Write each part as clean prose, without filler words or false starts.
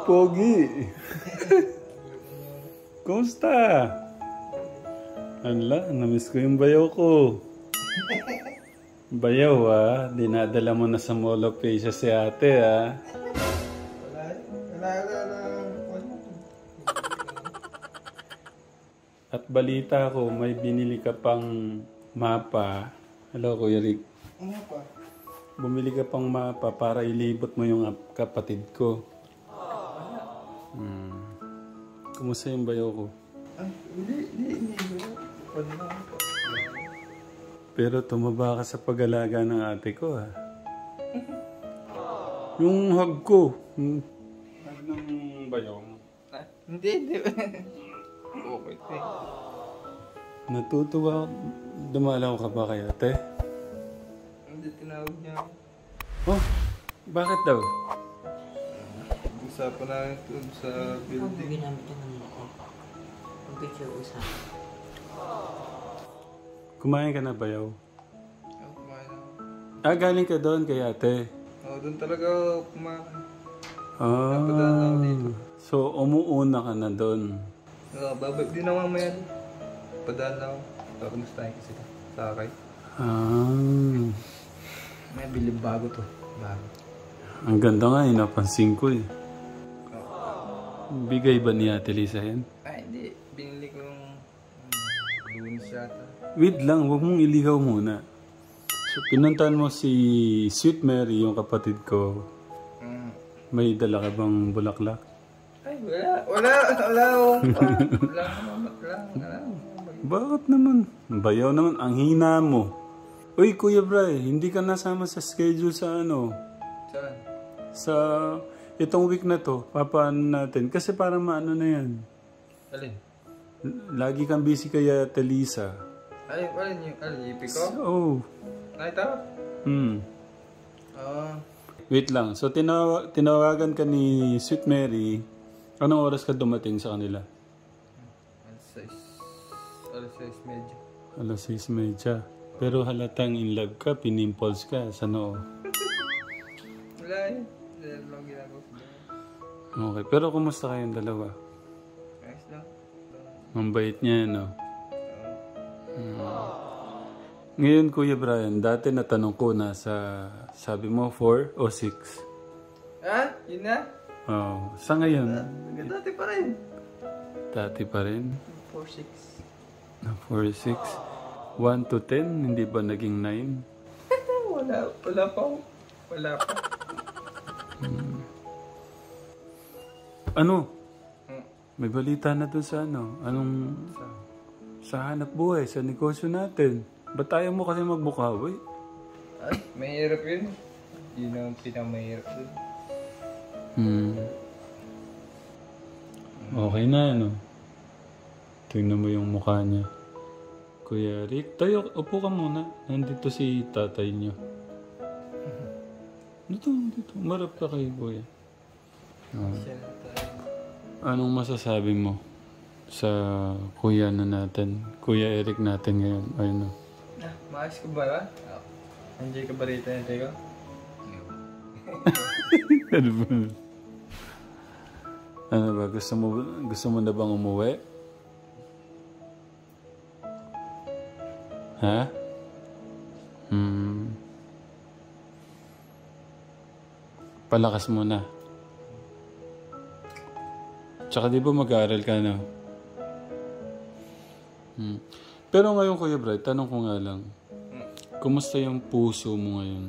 Pogi. Kumusta? Hala, namiss ko yung bayaw ko. Bayaw dinadala mo na sa Mall of Asia si ate At balita ko, may binili ka pang mapa. Hello, Kuya Rick. Mapa? Bumili ka pang mapa para ilibot mo yung kapatid ko. Kumusta yung bayaw ko? Hindi. Pero tumaba ka sa pag-alaga ng ate ko Yung hug ko. Hug ng bayaw mo. Hindi. Okay. Natutuwa. Dumalaw ka ba kay ate? Hindi, tinawag niya ako. Oh, bakit daw? Usapan namin ito sa building. Ginamit yung ano ko. Ang picture usapan. Kumain ka na bayaw? Oo, kumain ako. Galing ka doon kay ate? Oo, doon talaga ako kumain. Napadaan ako dito. So, umuuna ka na doon? Oo, babalik din ako mamaya. Padaan ako. Kamustahin kasi sa akay. May bilib bago to. Bago. Ang ganda nga napansin ko Bigay ba ni Ate Lisa yan? Ay, hindi. Binili ko yung lunes yata. Wait lang, huwag mong iligaw muna. So, pinuntahan mo si Sweet Mary, yung kapatid ko. May dala ka bang bulaklak? Ay, wala. Bakit naman? Bayaw naman, ang hina mo. Uy, Kuya Bray, hindi ka nasama sa schedule sa Saan? Sa itong week na to, papaano natin? Kasi para maano na yan. Alin? Lagi kang busy kaya Ate Lisa. Alin yung ipik ko? Oo. Nakita? Wait lang. So, tinawagan ka ni Sweet Mary. Anong oras ka dumating sa kanila? Alas 6:30. Pero halatang in love ka, pinimples ka sa noo. Wala yun. Lang ginagawa ko. Okay. Pero kumusta kayong dalawa? Ayos lang. Ang bait niya, no? Ngayon, Kuya Brian, dati natanong ko sabi mo 4 o 6? Yun na? Oo. Sa ngayon? Dati pa rin. Dati pa rin? 4-6. 4-6? 1 to 10? Hindi ba naging 9? Wala pa. Ano? May balita na doon sa sa hanap buhay, sa negosyo natin. Ba't tayo mo kasi magbukawi? Ay, mahirap yun. Yun ang pinamahirap dun. Okay na, Tingnan mo yung mukha niya. Kuya Rick, upo ka muna. Nandito si tatay niyo. Dito. Marap ka kay Kuya. Anong masasabi mo sa kuya natin? Kuya Eric natin ngayon. Ayun. Maayos ka ba? Enjoy ka ba rito? Enjoy ka? Ano ba? Gusto mo na bang umuwi? Ha? Palakas mo na. Tsaka di ba mag-aaral ka na? Pero ngayon, Kuya Brad, tanong ko nga lang. Kumusta yung puso mo ngayon?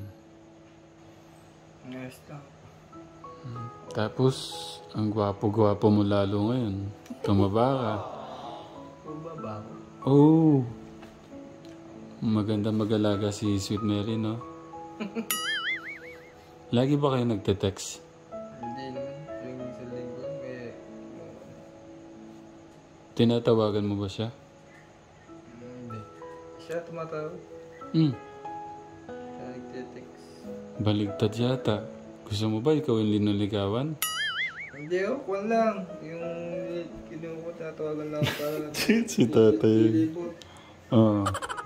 Ayos lang. Tapos, ang gwapo-gwapo mo lalo ngayon. Tumaba ka. Bumaba ako. Oh! Maganda mag-alaga si Sweet Mary, no? Lagi ba kayo nagte-text? Hindi naman. Yung sa linggo, Tinatawagan mo ba siya? Hindi. Siya tumatawag. Siya nagte-text. Baligtad yata. Gusto mo ba ikaw yung linuligawan? Hindi ako, kung lang. Yung kinuha ko, tatawagan lang para... Si tatay. Oo.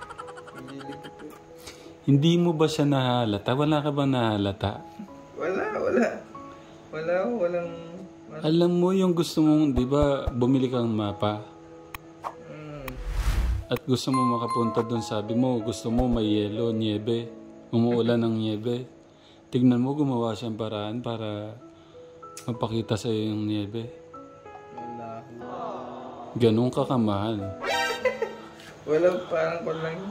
Hindi mo ba siya nahalata? Wala ka ba nahalata? Walang Alam mo yung gusto mong, di ba, bumili kang mapa? At gusto mo makapunta doon, sabi mo, gusto mo may yelo, niebe. Umuulan ng niebe. Tignan mo, gumawa siyang paraan para mapakita sa iyo yung niebe. Wala. Ganun ka kamahal. Wala, parang ko lang.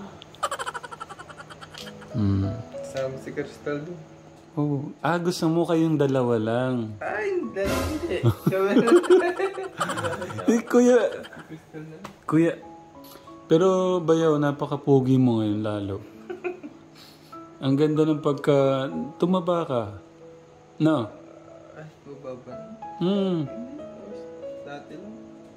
Kasama si Crystal doon. Oh. Gusto mo kayong dalawa lang. Ay, hindi. Kuya, Crystal na. kuya. Pero bayaw, napaka-pogi mo ngayon lalo. Ang ganda ng pagka tumaba ka. No? Ay, bubaba. Dati lang.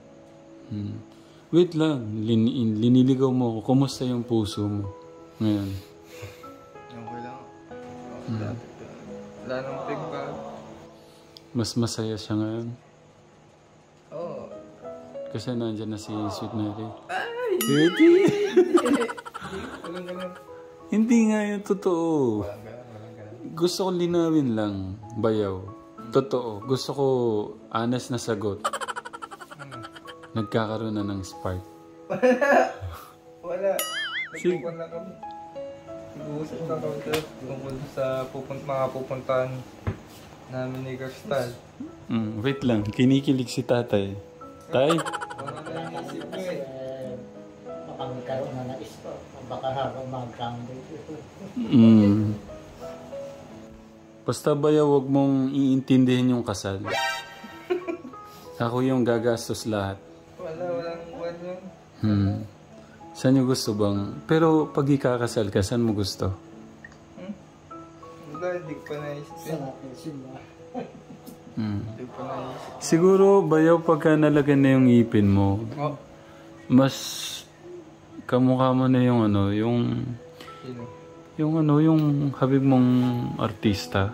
Wait lang, liniligaw mo ako. Kumusta yung puso mo ngayon? Okay lang. Dati. Wala nang pigbago. Mas masaya siya ngayon. Oo. Kasi nandyan na si Sweet Mary. Ay! Hindi! Walang ganun. Hindi nga yung totoo. Walang ganun. Gusto ko linawin lang, bayaw. Totoo. Gusto ko honest na sagot. Nagkakaroon na ng spark. Wala. Nagpupunta lang kami. Nag-uusap lang kami tungkol sa mga pupuntahan namin ni Crystal. Wait lang, kinikilig si tatay. Tay? Wala na naisip ko eh. Baka magkaroon na ng isko. Baka magkambi. Basta bayaw, huwag mong iintindihin yung kasal. Ako yung gagastos lahat. Walang buwan yun. Saan yung gusto bang? Pero pag ikakasal ka, saan mo gusto? Wala, hindi ko pa naisip Sa yun. natin simba. Hindi ko pa naisip. Siguro, bayaw, pagka nalagyan na yung ipin mo, Oh, mas kamukha mo na yung ano, yung sino? yung habig mong artista.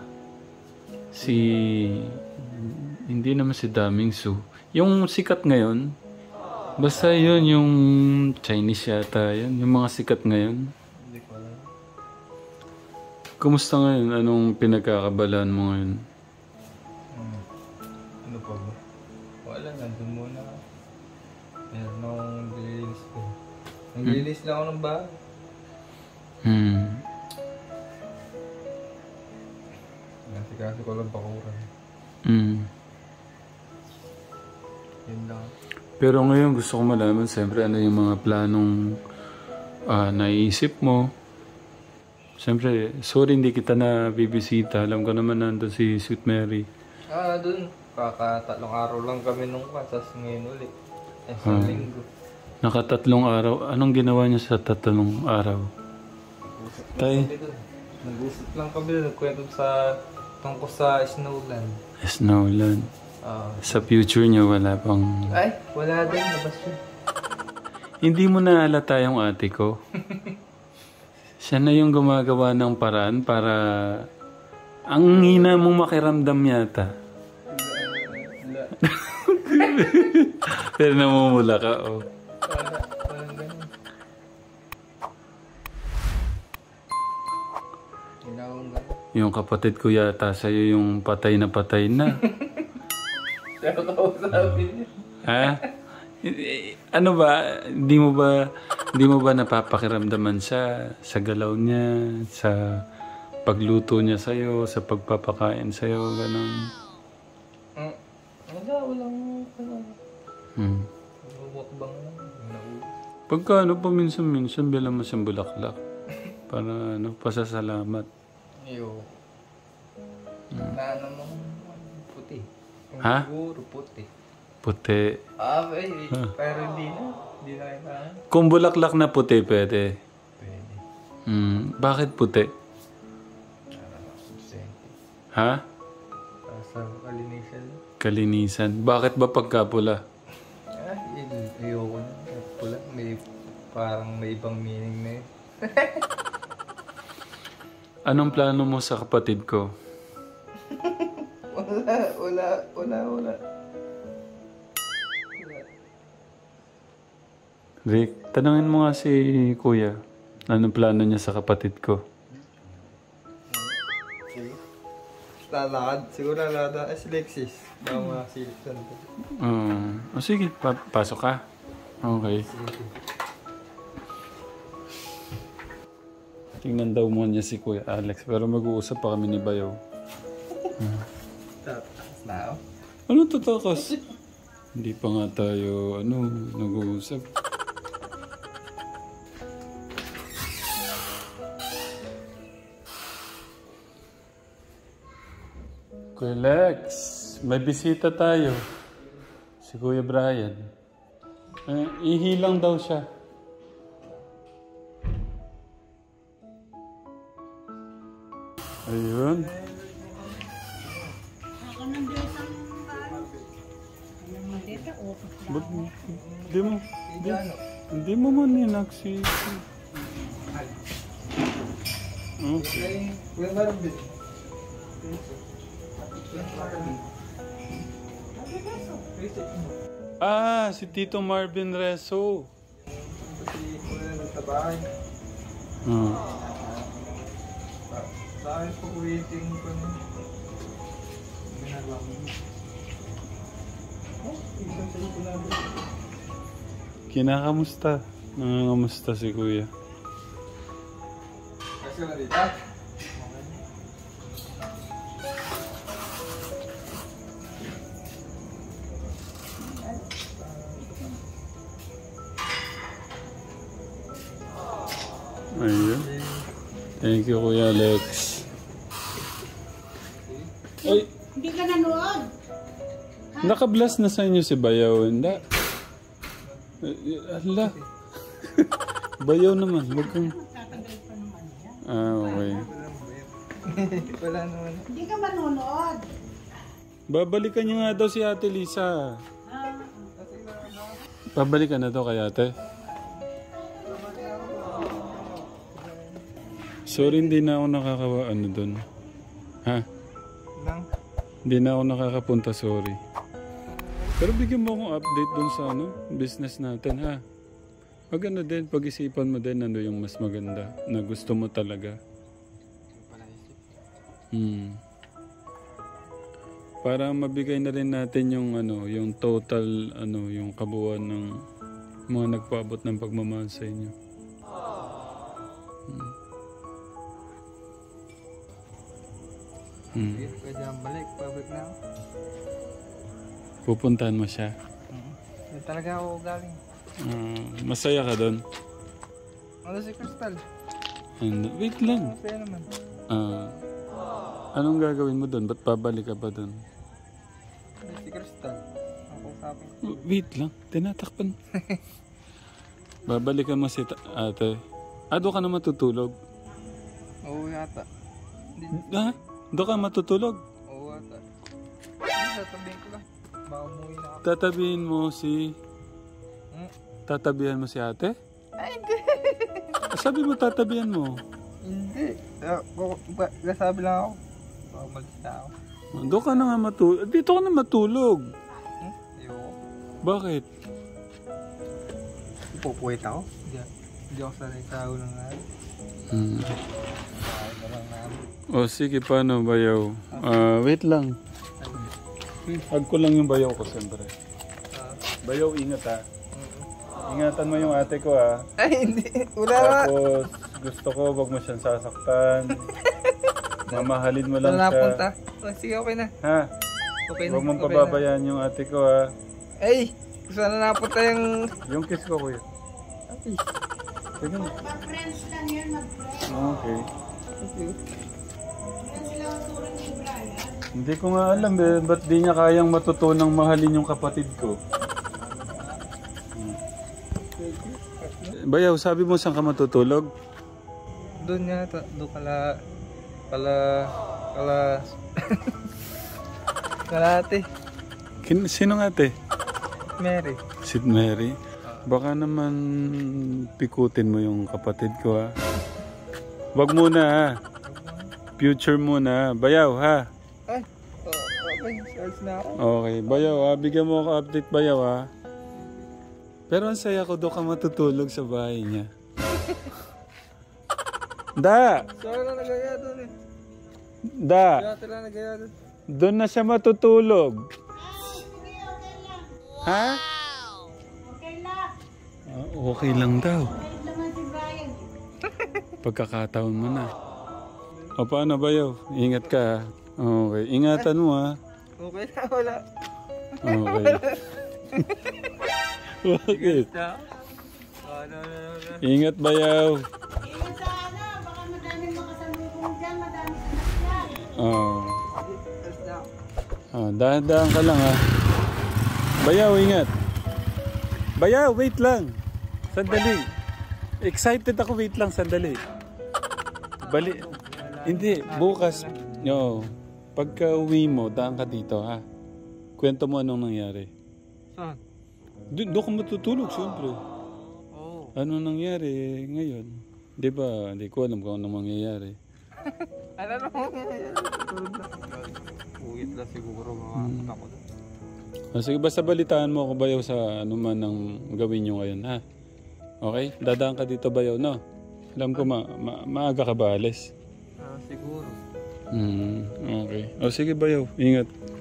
Hindi naman si Daming Su. Yung sikat ngayon, basta yun, yung Chinese yata, yun, yung mga sikat ngayon. Hindi ko alam. Kumusta ngayon? Anong pinagkakabalaan mo ngayon? Ano pa ba? Wala, nandun muna. Meron akong nililinis ko. Naglilinis lang ako ng bahay. Kasi ko lang pakuran. Yun lang. Pero ngayon gusto ko malaman siyempre ano yung mga planong naiisip mo. Siyempre, sorry hindi kita na bibisita. Alam ko naman nandun si Sweet Mary. Dun. Tatlong araw lang kami nung kasas ngayon ulit. Isang linggo. Nakatatlong araw. Anong ginawa niya sa tatlong araw? Tay? Nag-usap lang kami doon. Nagkwento tungkol sa Snowland. Snowland. Sa future niya wala pang... Ay, wala din. Labas yun. Hindi mo naalata yung ate ko. Siya na yung gumagawa ng paraan para... Ang hina mong makiramdam yata. Wala. Pero namumula ka, oh. Walang ganun. Ginawang ganun. Yung kapatid ko yata sa'yo yung patay na. Pero kausapin niya. Ha? Ano ba? Hindi mo ba napapakiramdaman siya sa galaw niya, sa pagluto niya sa'yo, sa pagpapakain sa'yo, gano'n? Walang Mukbang lang. Pagka paminsan-minsan, bilang mo siyang bulaklak. Para pasasalamat. Iyo. Naano mo puti. Ha? Siguro puti. Puti. Pero hindi na. Hindi na kailangan. Kung bulaklak na puti, pwede. Pwede. Bakit puti? Ha? Sa kalinisan. Kalinisan. Bakit ba pagkapula? Ayoko na. Pula. Parang may ibang meaning na yun. Anong plano mo sa kapatid ko? Wala. Rick, tanungin mo nga si Kuya. Anong plano niya sa kapatid ko? lalakad. Siguro lalakad. Si Lexis. Baka makasilip sa nito. O sige, pasok ka. Okay. Tingnan daw mo niya si Kuya Alex. Pero mag-uusap pa kami ni Bayaw. Tatakas na ako. Ano tatakas? Hindi pa nga tayo, nag-uusap. Kuya Lex, may bisita tayo. Si Kuya Brian. Ihilang daw siya. Ayun. Ba't hindi mo man ninaksi. Okay. Kuya Marvin. Si Tito Marvin Reso. Kasi kuya sa bahay. Sa akin po waiting ko na. Ginagawa mo. Isang salit ko lang. Kinakamusta? Nangangamusta si Kuya? Kasi na dito. Ayun. Thank you, Kuya Alex. Ay, Hindi ka nanood. naka-blast na sa inyo si Bayaw. Hindi. Ala. Bayaw naman. Huwag kang... Tatagal pa naman yan. Okay. Wala naman. Hindi ka manonood. Babalikan niyo nga daw si Ate Lisa. Babalikan na daw kay Ate. Sorry, hindi na ako doon. Ha? Lang. Hindi na ako nakakapunta, sorry. Pero bigyan mo akong update doon sa business natin, ha? Maganda din, pag-isipan mo din yung mas maganda na gusto mo talaga. Para mabigay na rin natin yung total, yung kabuuan ng mga nagpaabot ng pagmamahal sa inyo. Sige, pwede ang balik. Pabalik na ako. Pupuntahan mo siya. Doon talaga ako galing. Masaya ka doon? Ano si Crystal? Wait lang. Masaya naman. Anong gagawin mo doon? Ba't babalik ka ba doon? Si Crystal. Ang kusapin. Wait lang. Tinatakpan. Babalikan mo si ate. Doon ka na matutulog? Oo yata. Ha? Doon ka matutulog? Oo yata. Tatabihin ko lang. Baka umuwi na ako. Tatabihin mo si... Tatabihan mo si ate? Ay, hindi. Sabi mo tatabihan mo. Hindi. Sabi lang ako. Baka umalis na ako. Doon ka na nga matulog. Dito ka na matulog. Ayoko. Bakit? Ipupuwit ako. Hindi ako sanay sa ulang araw. Bakit na lang namin. O sige, paano Bayaw? Wait lang. Hag ko lang yung Bayaw ko siyempre. Bayaw, ingat ha. Ingatan mo yung ate ko ha. Ay, hindi. Wala na. Tapos gusto ko wag mo siyang sasaktan. Mamahalin mo lang Saan siya. napunta? Oh, sige, okay na. Ha? Okay na. Huwag mong okay pababayaan yung ate ko ha. na. Ay, saan na napunta yung... Yung kiss ko kuya. Ay, Sige na. Mag-friends lang yan, mag-friends. Okay. okay. Yan sila ang turing ni Brian. Hindi ko nga alam ba't di niya kayang matutunang mahalin yung kapatid ko. Bayaw, sabi mo saan ka matutulog? Doon yata. Doon kalate. Sino nga ate? Mary. Si Mary? Baka naman pikutin mo yung kapatid ko ha. Wag muna ha. Future muna. Bayaw ha. Ay, okay. Charge na ako. Okay, Bayaw ha. Bigyan mo ako update Bayaw ha. Pero ang saya ko doon ka matutulog sa bahay niya. Da! Saan na nagaya doon eh? Da, Kaya tila na gaya. doon na siya matutulog. Sige, okay lang. Ha? Okay lang. Okay lang daw. Bait naman si Brian. Pagkakataon mo na. O paano ba yaw? Ingat ka. Ha? Okay. Ingatan mo ha. Okay na, wala. Okay. Bakit? Na. No. Ingat ba yaw? Ingat sa ano, baka madaming makasalubong dyan, madaming anak yan. Oo. Tapos na. Dahan-dahan ka lang ha. Bayaw, ingat. Bayaw, wait lang. Sandali. Excited ako, wait lang, sandali. Hindi, bukas. No. Pagka uwi mo, daan ka dito ha. Kwento mo anong nangyari. Saan? Doon ka matutulog, siyempre. Oo. Ano nangyari ngayon? Di ba? Hindi ko alam kung anong mangyayari. Ano na mo? Tulog na. Uwit lang siguro mga ako doon. Sige, basta balitaan mo ako bayaw sa ano man ang gawin nyo ngayon, ha? Okay? Dadaan ka dito bayaw, no? Alam ko maaga ka ba alis? Siguro. Okay. O sige bayaw, ingat.